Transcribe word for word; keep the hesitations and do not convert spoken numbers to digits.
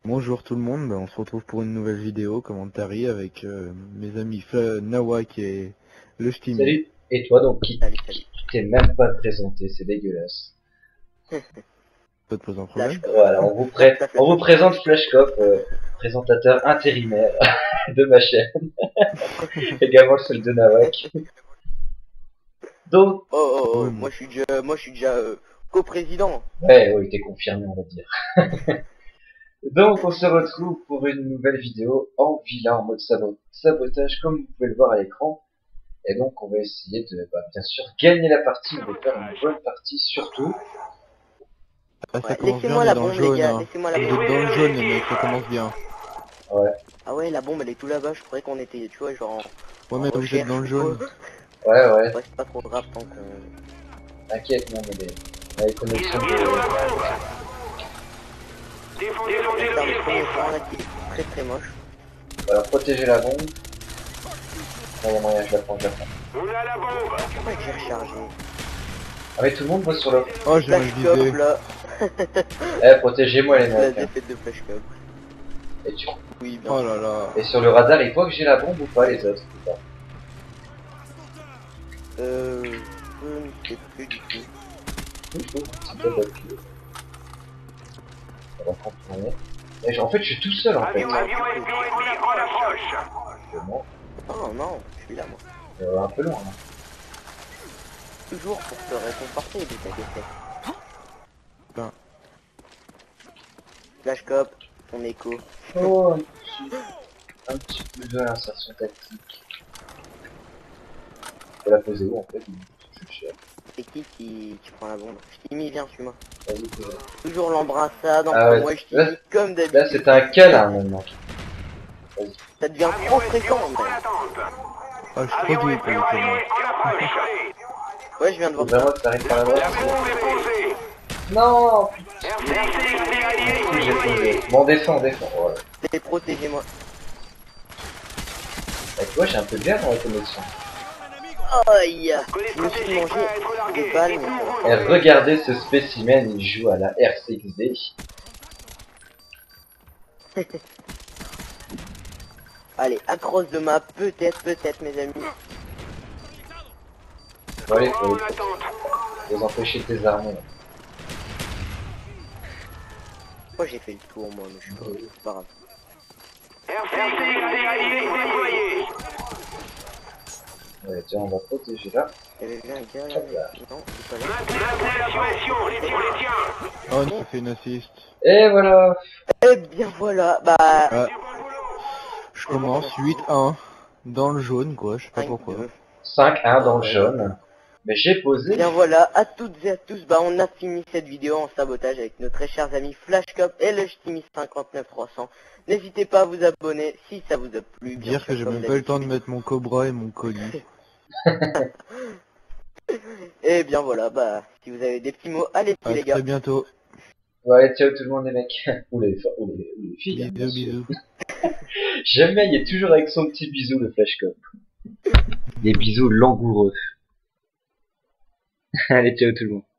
Bonjour tout le monde, ben, on se retrouve pour une nouvelle vidéo commentary avec euh, mes amis Fla- Nawak et le Stimi. Salut. Et toi donc qui Salut, salut. tu t'es même pas présenté, c'est dégueulasse. Pas de pose un problème. Flashcop. Voilà, on vous, pré- on vous présente Flashcop, euh, présentateur intérimaire de ma chaîne. Également celle de Nawak. Donc, Oh, oh, oh, Oui, moi je suis déjà, moi je suis déjà euh, coprésident. ouais, oui, t'es confirmé, on va dire. Donc, on se retrouve pour une nouvelle vidéo en villa, en mode sabo- sabotage, comme vous pouvez le voir à l'écran. Et donc, on va essayer de, bah, bien sûr, gagner la partie. On va faire une bonne partie, surtout. Ah, ça Ouais, commence bien, on laissez-moi est la dans le bombe les jaune. gars, Hein. laissez-moi la Vous bombe. êtes dans le jaune les mecs, ça commence bien. Ouais. Ah ouais, la bombe elle est tout là-bas, je croyais qu'on était, tu vois, genre en, Ouais en mais vous êtes recherche dans le ou quoi. jaune. Ouais, ouais. Ouais, c'est pas trop grave tant qu'on... T'inquiète, non, mais les, on a les connexions de... On va faire le premier point là qui est très très moche. Voilà, protéger la bombe. Non, il y a moyen, je la prends, je la prends. Pourquoi j'ai rechargé? Ah, mais tout le monde bosse sur le... Oh j'ai mal Flashcop visé. là. Eh, protégez-moi les La mecs. Hein. défaite de Flashcop. Et, tu... Oui, bien Oh sûr. là là. Et sur le radar, il voit que j'ai la bombe ou pas, les autres ou pas. Euh... Je ne sais plus du tout. Oui, oui, c'est pas de pied. On va contourner. Et en fait, je suis tout seul en fait. Non, du coup. Je monte. Oh non, je suis là moi. Euh, un peu loin. Hein. Toujours pour te réconforter de ta défaite. Ben. Flashcop, ton écho. Oh, un petit, un petit peu de l'insertion tactique. Faut la poser où en fait? Je suis cher. C'est qui qui, qui prend la bombe? Je t'ai mis, viens, suis-moi. Vas-y, pose. Toujours l'embrassade entre Ah ouais, moi et je t'ai là- mis comme Là, d'habitude. c'est un câlin maintenant. Vas-y. Ça devient trop fréquent même. Ah je suis trop doué pour les commandes. Ouais, je viens de Faut voir ça. vraiment que ça arrive par la droite. Non, putain, j'ai posé. Bon, défends, défends. Voilà. Et protégez-moi. Et tu vois, j'ai un peu de bien dans la connexion. Aïe. Je me suis mangé des balles, mais ça Et regardez ce spécimen, il joue à la R C X D. va. Allez, across de map, peut-être, peut-être mes amis. Bon, allez, faut, faut, faut les empêcher de tes armes. Moi j'ai fait le tour moi, mais je suis pas, c'est pas grave. Ouais, tiens, on va protéger là. Il y avait bien un gars là, mais non, il est pas là. Oh il me fait une assist. Et voilà. Eh bien voilà, bah... Ah, je commence huit un. Dans le jaune quoi, je sais pas cinq, pourquoi. deux. cinq un dans le Ouais. jaune. Mais j'ai posé. Bien voilà, à toutes et à tous, bah on a fini cette vidéo en sabotage avec nos très chers amis Flashcop et le Stimi cinquante-neuf trois cents. N'hésitez pas à vous abonner si ça vous a plu. Bien Dire sûr, que j'ai comme même pas eu le temps de d'habitude. mettre mon cobra et mon colis. Et bien voilà, bah si vous avez des petits mots, allez-y À les gars. très bientôt. Ouais, ciao tout le monde les mecs. Ou les, ou les, ou les filles. hein, bien Bisous sûr. bisous. Jamais, il est toujours avec son petit bisou le Flashcop. Des bisous langoureux. Allez, ciao tout le monde.